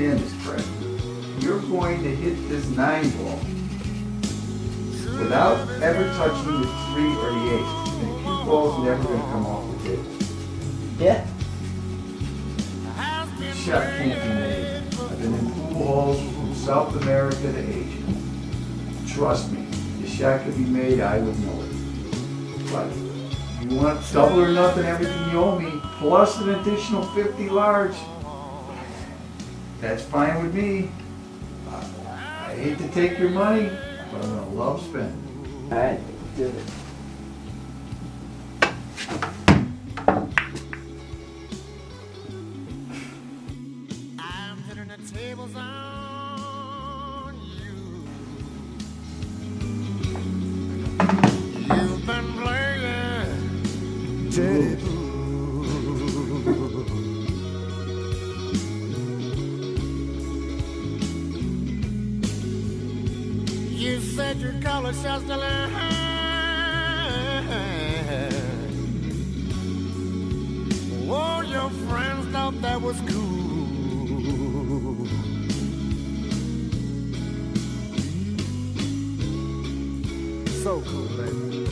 understand this, Fred. You're going to hit this 9 ball without ever touching the 3 or the 8. And the cue ball's never going to come off the table. Yeah. This shot can't be made. I've been in pool halls from South America to Asia. Trust me, this shot could be made, I would know it. But you want double or nothing, everything you owe me, plus an additional 50 large. That's fine with me. I hate to take your money, but I'm gonna love spending. All right, do it. I'm turning the tables on you. You've been playing table. You said your color shots the line. All your friends thought that was cool. So cool, baby.